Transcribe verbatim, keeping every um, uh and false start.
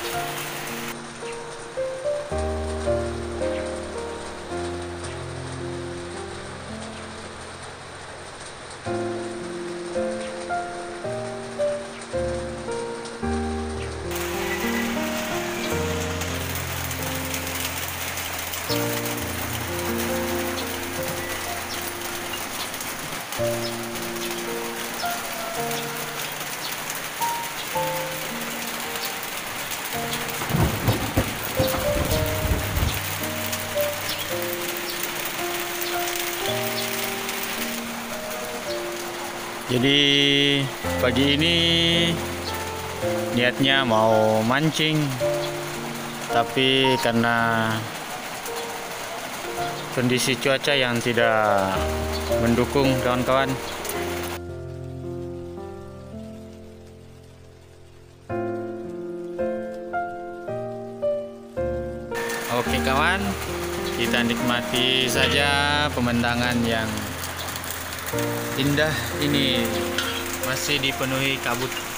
Jadi pagi ini niatnya mau mancing, tapi karena kondisi cuaca yang tidak mendukung kawan-kawan, oke kawan, kita nikmati saja pemandangan yang indah ini, masih dipenuhi kabut.